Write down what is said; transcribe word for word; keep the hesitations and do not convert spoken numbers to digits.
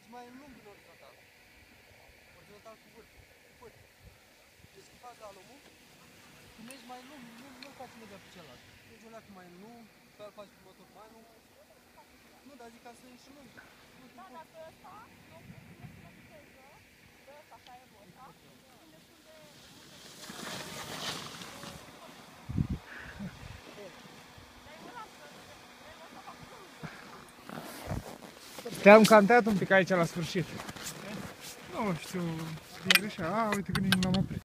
mai lung din orizontal. Orizontal cu vârf. Cu vârf. Deci când faci alumul, tu mergi mai lung, nu, nu faci imediat pe celălalt. Deci o leacă mai lung, pe aia faci următor mai lung. Nu, dar zic ca să ieși lung. Da, dar pe ăsta, nu pune să mă viteză, pe ăsta, așa e ăsta, sunt destul de Te-am cantat un pic aici la sfârșit. Nu știu, e greșeală. A, uite că nici nu l-am oprit.